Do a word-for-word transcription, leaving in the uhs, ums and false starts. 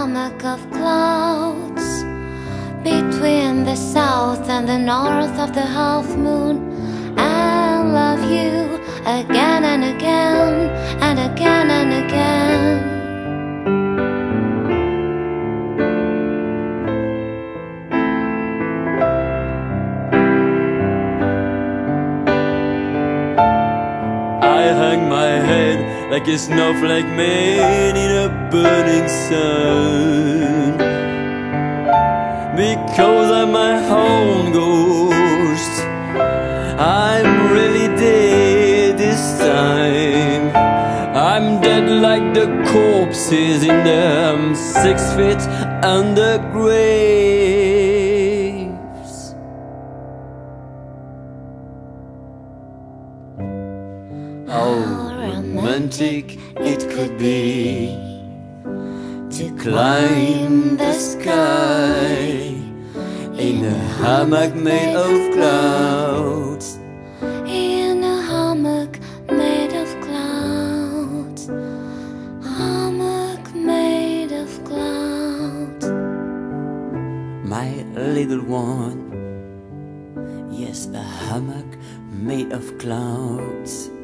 hammock of clouds between the south and the north of the half moon. I love you again and again and again and again. I hang my head like a snowflake made in a burning sun, because I'm my own ghost. I'm really dead this time. I'm dead like the corpses in them six feet under graves. How romantic it could be to climb the sky in a hammock made of clouds. In a hammock made of clouds. Hammock made of clouds. My little one, yes, a hammock made of clouds.